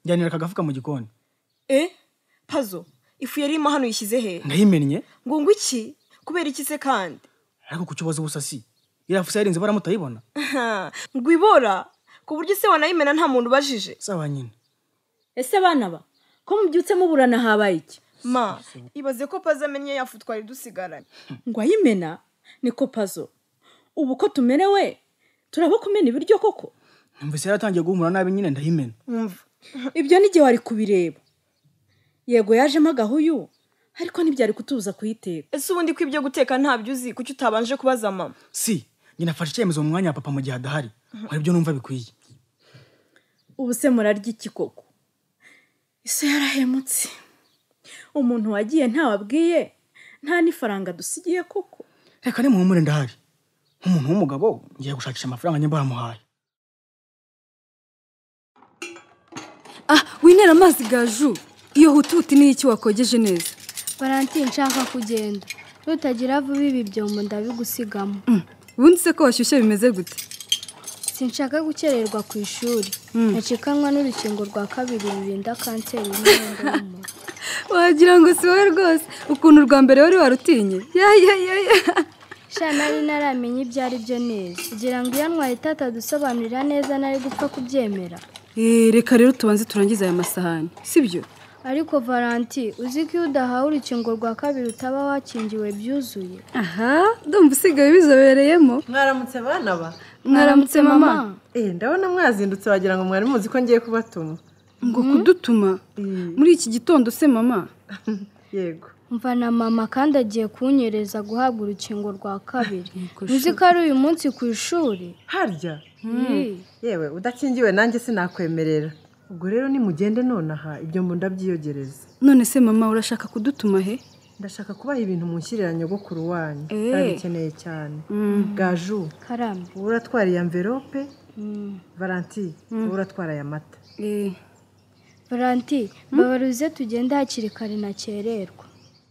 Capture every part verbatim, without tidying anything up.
njyanira kagafuka mu gikoni. Eh Pazo ifu yari ima hano yishyize he? Ndayimennye. Ngo ngo iki kubera iki se kandi? Ariko kukibaza ubusasi irafusa yarinze baramutayibona. Ngo ibora ku buryo se wanayimena nta muntu bajije. Sawa nyine. Ese bana ba ko mubyutse muburana habaye iki? Ma ibaze ko Pazo amenye yafu twari dusigaranye. Ngo ayimena niko Pazo. Ubu ko tumerewe turabo kumena ibiryo koko. Numvise yaratangiye guhumura nabi nyine ndayimena. Umva ibyo nige wari kubireba. Yego yajemo agahuyu ariko ntibyari kutuza kuyiteka. Ese ubundi ko ibyo guteka ntabyo uzi kuki utabanje kubaza mama? Si njye nafashe icyemezo mu mwanya wa papa mu gihe adahari. Hari ibyo numva bikwiye. Ubu se murarya iki koko? Ise yarahemutse. Umuntu wagiye ntawabwiye nta nifaranga dusigiye koko. Reka ne muhumure ndahari. Umuntu w'umugabo ngiye gushakisha amafaranga nyamba bamuhaye. Ah, winera amazi Gaju. Iyo hututi ni iki wakogeje neza? Valentine nshaka kugenda. Nutagira vuba ibi byombo ndabigusigamo. Ubundi se ko washyushye bimeze gute? Sinshaka gukererwa ku ishuri. Nacikanwa n'urukingo rwa kabiri rurinda kanseri y'inkondo y'umura. Wagira ngo si wowe rwose ukuntu rwa mbere wari warutinye. Ya ya ya ya. Sha nari naramenye ibyo ari byo neza. Kugira ngo iyo ntwari tata dusobanurira neza nari gupfa kubyemera. Eh reka rero tubanze turangiza aya masahani. Sibyo? Ariko Valentine uzi ko udahawe urukingo rwa kabiri utaba wakingiwe byuzuye. Aha, ndumva usigaye bizobereyemo. Mwaramutse bana ba? Mwaramutse mama. Eh ndabona mwazindutse wagira ngo mwari muzi ko ngiye kubatuma. Ngo kudutuma muri iki gitondo se mama? Yego. Mva na mama kandi agiye kunyereza guhabwa urukingo rwa kabiri. Uzi ko ari uyu munsi ku ishuri? Harya? Yewe udakingiwe nanjye sinakwemerera. Ubwo rero ni mugende nonaha ibyo mbunda byiyogereza. None se mama urashaka kudutuma he? Ndashaka kubaha ibintu munshyirira nyogokuru wanyu. Ndabikeneye cyane. Gaju. Karame. Uratwara iyi envelope? Valentine, uratwara aya mata. Eh. Valentine, babaruze tugenda hakiri kare nakererwa.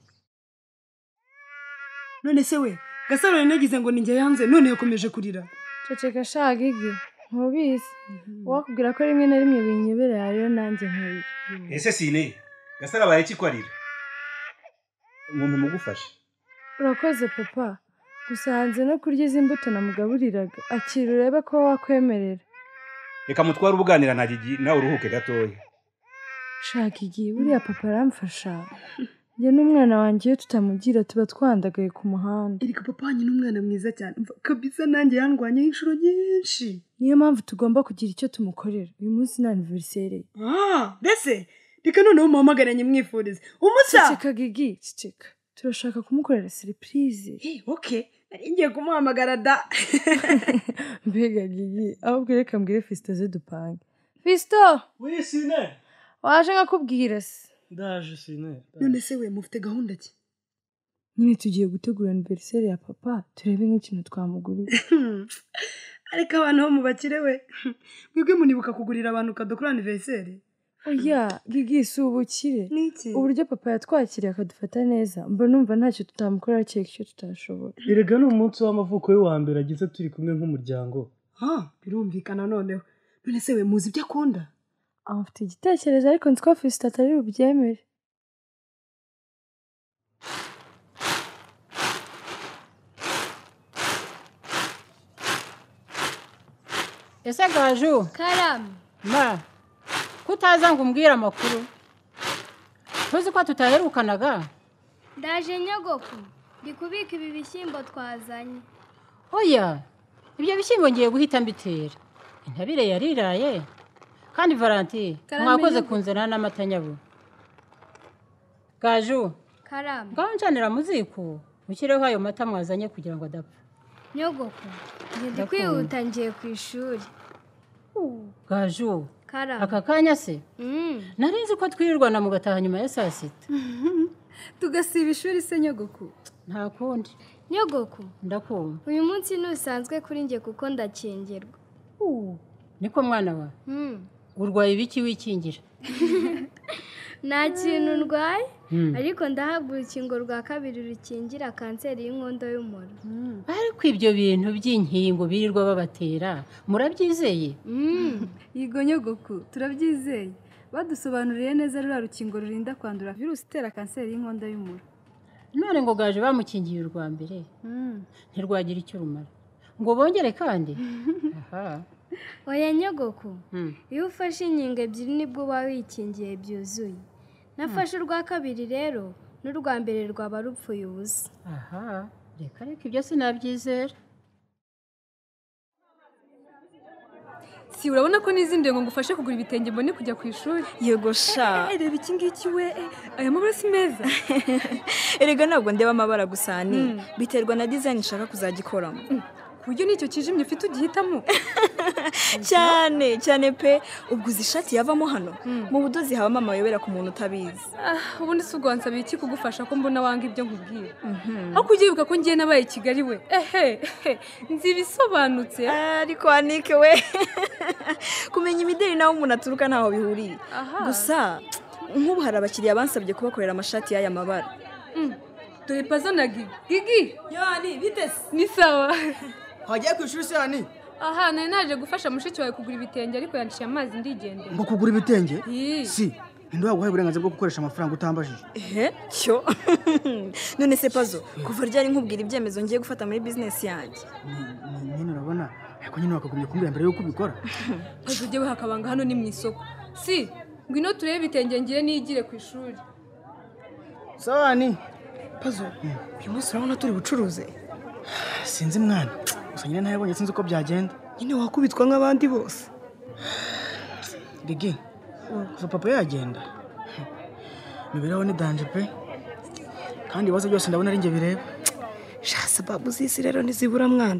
None se we Gasaro yanagize ngo ninjye yanze none yakomeje kurira. Ceceka shagigi. Ntubizi. Wakubwira ko rimwe na rimwe binyebera rero nanjye nkarira. Ese sine Gasaro abaye ikikwarira. Ngombe mugufasha. Urakoze papa. Gusanze no kurya izi mbuto namugaburiraga. Akira urebe ko wakwemerera. Reka mutwara ubuganira na Gigi nawe uruhuke gatoya. Shagigi buriya papa aramfasha. Njye n'umwana wanjye iyo tutamugira tuba twandagaye ku muhanda. Erika papa wanyu n'umwana mwiza cyane. Kabisa nanjye yandwanye inshuro nyinshi. Niyo mpamvu tugomba kugira icyo tumukorera. Uyu munsi ni anniversaire. Ah, mbese reka noneho muhamagaranye mwifurize. Umusa. Ceceka Gigi, ceceka. Turashaka kumukorera surprise. Eh, okay. Nari ngiye kumuhamagara da. Mbega Gigi, ahubwo reka mbwire Fisto ze dupange. Fisto! Oui, sine. Waje nkakubwira se. Ndaje sine. None se we mufite gahunda ki? Nyine tugiye gutegura anniversaire ya papa, turebe nk'ikintu twamugurira. Ariko abantu bo mubakire we. Mwebwe munibuka kugurira abantu kadokora anniversaire? Oya, Gigi si ubukire. Niki? Uburyo papa yatwakiriye akadufata neza, mba numva ntacyo tutamukorera cyeka icyo tutashobora. Erega ni umunsi w'amavuko we wa mbere agize turi kumwe nk'umuryango. Ha, birumvikana noneho. None se we muzi ibyo akunda? Afite igitekerezo ariko nzi ko Fisto atari bubyemere. Ese Gaju? Karame. Ma. Kutaza ngo umbwire amakuru. Tuzi ko tutaherukanaga. Ndaje nyogoko. Ndi kubika ibi bishyimbo twazanye. Oya. Ibyo bishyimbo ngiye guhita mbitera. Intabire yariraye. Kandi Valentine, mwakoze kunzana n'amata nyabu. Gaju. Karame. Ngaho ncanira muziko. Mukireho ayo mata mwazanye kugira ngo adapfa. Nyogoko. Ndi kwihuta ngiye ku ishuri. Gaju. Karame. Aka kanya se? Mm. Narinzi ko twirirwana mu gataha nyuma ya saa sita. Tugasiba ishuri se nyogoko? Nta kundi. Nyogoko. Ndakumva. Uyu munsi nusanzwe kuri nge kuko ndakingirwa. Uh. Niko mwana wa? Mm. Urwaye ibiki wikingira? Nta kintu ndwaye, ariko ndahabwa urukingo rwa kabiri rukingira kanseri y'inkondo y'umura. Ariko ibyo bintu by'inkingo birirwa babatera, murabyizeye? Yego nyogoko, turabyizeye. badusobanuriye neza ruriya rukingo rurinda kwandura virusi itera kanseri y'inkondo y'umura. none ngo gaje bamukingiye urwa mbere ntirwagira icyo rumara ngo bongere kandi. aha oya nyogoko iyo ufashe inkingo ebyiri nibwo uba wikingiye byuzuye. nafashe urwa kabiri rero n'urwa mbere rwaba rupfuye ubusa. aha reka reka ibyo sinabyizera. Si urabona ko n'izindi ngo ngufashe kugura ibitenge mbone kujya ku ishuri. Yego sha. Eh, reba iki ngiki we. Aya mabara si meza. Erega ntabwo ndeba amabara gusa ni biterwa na design nshaka kuzagikoramo. Kuryo nicyo kijimye ufite ugihitamo. cyane cyane pe ubwo uzishati yavamo hano mu budozi habamo amayobera ku muntu utabizi. Ah, ubundi si ugwansabiye iki kugufasha ko mbona wanga ibyo nkubwira. Aho kugibuka ko ngiye nabaye i Kigali we. Ehe, nzi bisobanutse. Ariko anike we. Kumenya imideli nawe umuntu aturuka ntaho bihuriye. Gusa nk'ubu hari abakiriya bansabye kubakorera amashati y'aya mabara. Dore pazo na Gigi. Gigi, yani bitese. Ni sawa. Hagiye ku ishuri se yani? Aha, nari naje gufasha mushiki wawe kugura ibitenge ariko yandishiye amazi ndigendera. Ngo kugura ibitenge? Si. Ninde waguhaye uburenganzira bwo gukoresha amafaranga utambajije? Eh, cyo. None se pazo, kuva ryari nkubwira ibyemezo ngiye gufata muri business yanjye. Nyine urabona, ariko nyine wakagumye kumbwira mbere yuko ubikora. Pazo ujye hakabanga hano ni mu isoko. Si, ngwino turebe ibitenge ngiye nigire ku ishuri. Sawa ni. Pazo, uyu munsi urabona turi bucuruze. Sinzi mwana. Gusa nyine ntabonye sinzi uko byagenda. Nyine wakubitwa nk'abandi bose. Gigi. Kuva papa yagenda. Miberaho ni danje pe. Kandi ibibazo byose ndabona ari nge bireba. Sha sababu zisi rero nizibura mwana.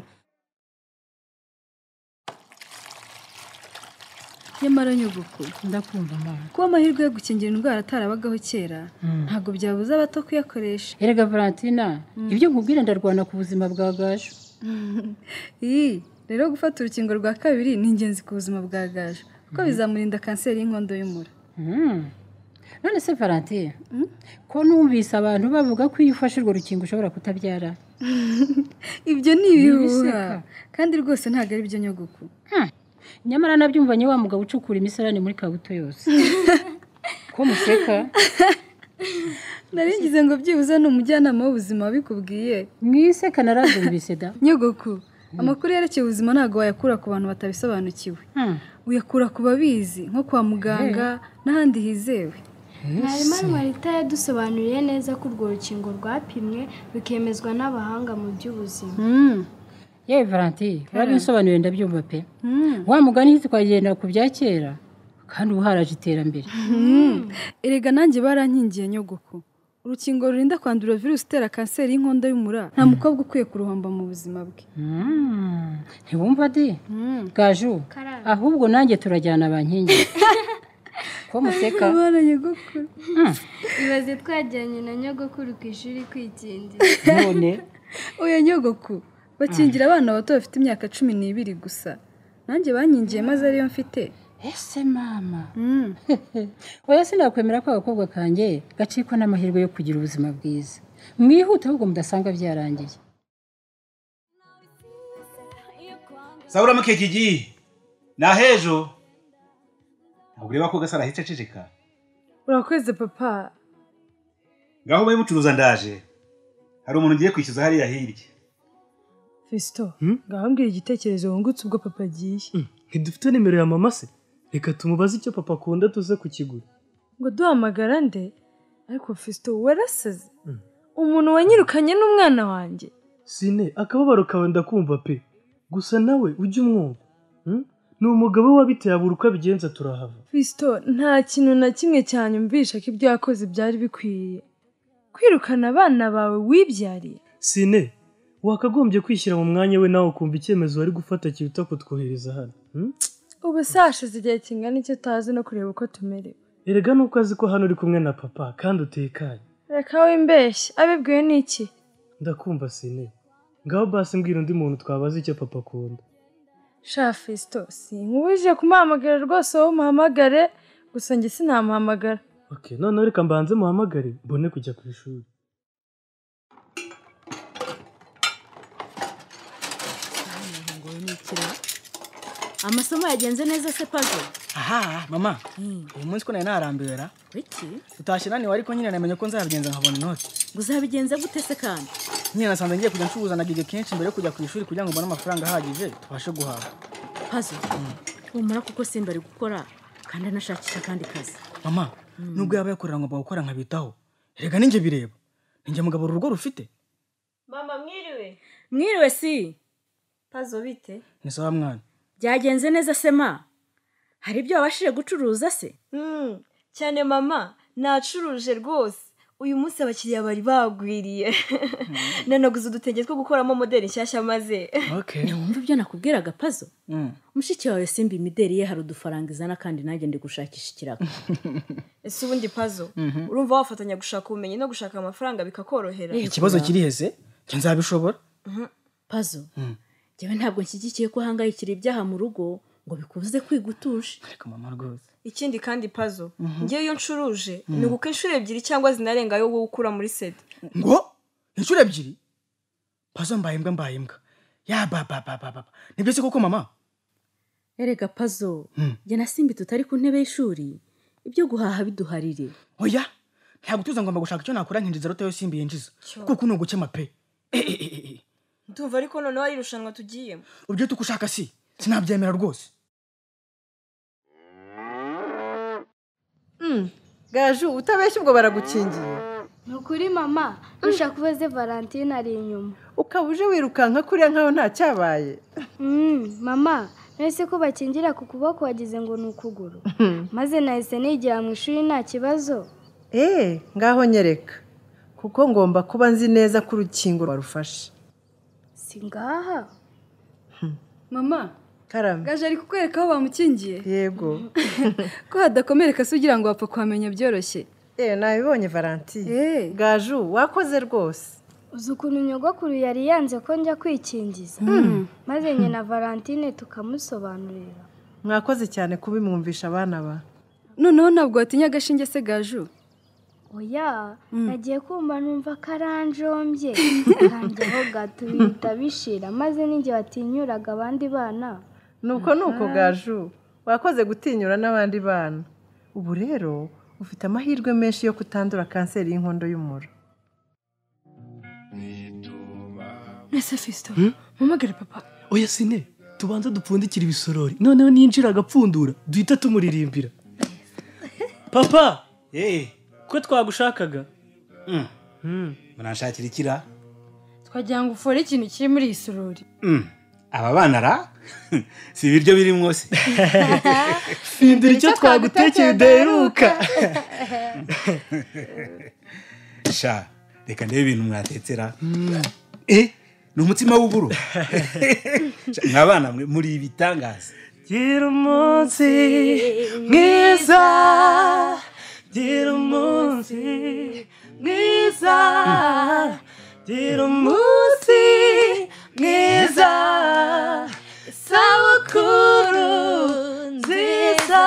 Nyamara nyogoko ndakumva mama. Kuba amahirwe yo gukingira indwara atarabagaho kera ntabwo byabuza abato kuyakoresha. Erega Valentina, ibyo nkubwira ndarwana ku buzima bwa Gaje. Ii, rero gufata urukingo rwa kabiri ni ingenzi ku buzima bwa Gaje kuko bizamurinda kanseri y'inkondo y'umura. None se Valentina, ko numvise abantu bavuga ko iyo ufashe urwo rukingo ushobora kutabyara? Ibyo ni ibihuha kandi rwose ntabwo ari byo nyogoko. Nyamara nabyumvanye wa mugabo ucukura imisarane muri Kabuto yose. Ko museka? Naringize ngo byibuze ni umujyanama w'ubuzima wabikubwiye. Mwiseka narazumvise da. Nyogoko, amakuru yerekeye ubuzima ntabwo wayakura ku bantu batabisobanukiwe. Uyakura ku babizi nko kwa muganga n'ahandi hizewe. Mwarimu Marita yadusobanuriye neza ko urwo rukingo rwapimwe bikemezwa n'abahanga mu by'ubuzima. Yewe Valentina, urabisobanuriye ndabyumva pe. Wa mugani twagenda ku bya kera kandi ubu haraje iterambere. Erega nanjye barankingiye nyogoko. Urukingo rurinda kwandura virusi itera kanseri y'inkondo y'umura nta mukobwa ukwiye kuruhomba mu buzima bwe. Ntiwumva de? Gaju, ahubwo nanjye turajyana abankingi. Ko museka? Abana nyogokuru. Ibaze twajyanye na nyogokuru ku ishuri kwikingira. None? Oya nyogoko, bakingira abana bato bafite imyaka cumi n'ibiri gusa. Nanjye bankingiye maze ariyo mfite. Ese mama. Oya sinakwemera ko abakobwa kanjye gacikwa n'amahirwe yo kugira ubuzima bwiza. Mwihute ahubwo mudasanga byarangiye. Saura mukekigi. Na hejo. Ureba ko gasara hice ceceka. Urakweze papa. Ngaho baye mucuruza ndaje. Hari umuntu ngiye kwishyuza hariya hirya. Fisto, ngaho mbwira igitekerezo wungutse ubwo papa agiye. Ntidufite nimero ya mama se? Reka tumubaze icyo papa akunda tuze kukigura. Ngo duhamagara nde? Ariko Fisto warasaze. Umuntu wanyirukanye n'umwana wanjye. Sine, akababaro kawe ndakumva pe. Gusa nawe ujye umwumva. Ni umugabo wabiteye abura uko abigenza turahava. Fisto, nta kintu na kimwe cyanyumvisha ko ibyo yakoze byari bikwiye. Kwirukana abana bawe wibyariye. Sine, wakagombye kwishyira mu mwanya we nawe ukumva icyemezo wari gufata kiruta kutwohereza hano. Ubu sashize igihe kingana icyo utazi no kureba uko tumerewe. Erega nuko azi ko hano uri kumwe na papa kandi utekanye. Reka wimbeshye, abibwiwe n'iki? Ndakumva Sine. Ngaho basi mbwira undi muntu twabaza icyo papa akunda. Sha Fisto, sinkubije kumuhamagara rwose wowe umuhamagare, gusa njye sinamuhamagara. Okay, none reka mbanze muhamagare mbone kujya ku ishuri. Amasomo yagenze neza se Pazo? aha mama uyu munsi ko nari narambiwe ra iki utashye nani wari ko nyine namenye ko nzabigenza nkabona inoti uzabigenza gute se kandi nyine nasanze ngiye kujya ncuruza na gige kenshi mbere yo kujya ku ishuri kugira ngo mbone amafaranga ahagije tubashe guhaha pazo umara kuko simba ari gukora kandi anashakisha kandi kazi mama nubwo yaba yakorera ngo gukora nkabitaho erega ninjye bireba ninjye mugabo urugo rufite mama mwiriwe mwiriwe si pazo bite ni sawa mwana byagenze neza se ma hari ibyo wabashije gucuruza se mm cyane mama nacuruje rwose uyu munsi abakiriya bari bagwiriye nanaguze udutege two gukoramo modeli nshyashya maze okay wumva ibyo nakubwiraga pazo mushiki wawe simba imideli ye hari udufaranga izana kandi nanjye ndi gushakisha ikiraka ese ubundi pazo urumva wafatanya gushaka ubumenyi no gushaka amafaranga bikakorohera ikibazo kiri heze cyo nzabishobora pazo jewe ntabwo nshyigikiye ko hangayikira ibyaha mu rugo ngo bikubuze kwiga utuje ariko mama rwose ikindi kandi pazo ngiye iyo ncuruje ni uko inshuro ebyiri cyangwa zinarenga yo gukura muri sede ngo inshuro ebyiri pazo mbaye imbwa mbaye imbwa ya baba baba baba nibyo se koko mama erega pazo jye na simbi tutari ku ntebe y'ishuri ibyo guhaha biduharire oya ntabwo tuza ngomba gushaka icyo nakora nkinjiza rote yo simbi yinjiza kuko ni ugukema pe ndumva ariko noneho ari irushanwa tugiyemo ubyo tukushaka si sinabyemera rwose gaju utabeshya ubwo baragukingiye ni ukuri mama ushaka kubaze valentine ari inyuma ukaba uje wirukanka kuriya nkaho nta cyabaye mama nahise ko bakingira ku kuboko wagize ngo ni ukuguru maze nahise nigira mu ishuri nta kibazo eee ngaho nyereka kuko ngomba kuba nzi neza ko urukingo barufashe si ngaha mama karame gaje ari kukwereka aho bamukingiye yego ko hadakomereka se ugira ngo wapfa kuhamenya byoroshye eee nabibonye valentine gaju wakoze rwose uzi ukuntu nyogokuru yari yanze ko njya kwikingiza maze njye na valentine tukamusobanurira mwakoze cyane kubimwumvisha abana ba noneho ntabwo watinya agashinge se gaju oya nagiye kumva numva karanjombye kanjyeho gato bihita bishira maze ninjye watinyuraga abandi bana nuko nuko gaju wakoze gutinyura n'abandi bana ubu rero ufite amahirwe menshi yo kutandura kanseri y'inkondo y'umura Nese Fisto mpamagare papa oya sine tubanza dupfundikira ibisorori noneho ninjira agapfundura duhita tumuririmbira papa eh ko twagushakaga munashakira ikira twagira ngo ufore ikintu kiri muri iyi sorori aba bana ra si ibiryo biri mwose findira icyo twagutekeye udaheruka sha reka ndebe ibintu mwatetsera eh ni umutsima w'uburo mwabana mwe muri ibitangaza gira umunsi mwiza gira umunsi mwiza gira umunsi mwiza isabukuru nziza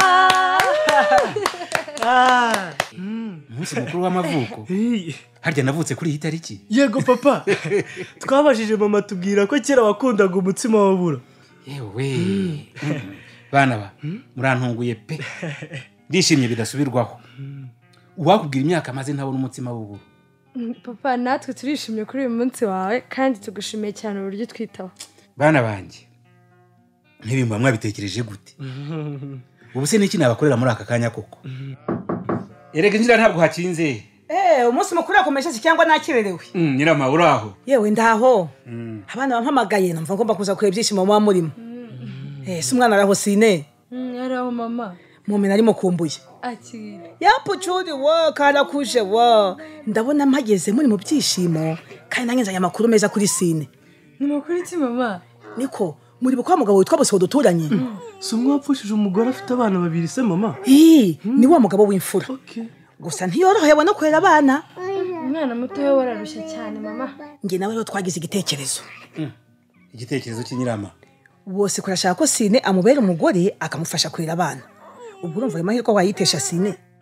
umunsi mukuru w'amavuko harya navutse kuri iyi tariki yego papa twabajije mama tubwira ko kera wakundaga umutsima w'uburo yewe bana ba murantunguye pe ndishimye bidasubirwaho uwakubwira imyaka maze ntabona umutsima w'uburo papa natwe turishimye kuri uyu munsi wawe kandi tugushimiye cyane uburyo twitaho bana banjye ntibimba mwabitekereje gute ubu se n'iki nabakorera muri aka kanya koko erega ngira ntabwo hakinze eh umunsi mukuru akomeje cyangwa nakirerewe mm nyirama uraho yewe ndaho abana bampamagaye numva ngomba kuza kureba ibyishimo mu murimo eh si umwana araho sine yaraho mama mume nari mukumbuye akira yapucuri wo kana kuje wo ndabona mpageze muri mu byishimo kandi nange nzanye amakuru meza kuri sine ni makuru iki mama niko muri bukwa mugabo witwa bose duturanye si umwapfushije umugore afite abana babiri se mama eh ni wa mugabo w'imfura okay gusa ntiyoroheye no kwera abana umwana muto we wararushye cyane mama nge nawe rero twagize igitekerezo igitekerezo cy'inyirama bose kurashaka ko sine amubera umugore akamufasha kwera abana ubwo urumva ayo mahirwe wayitesha sine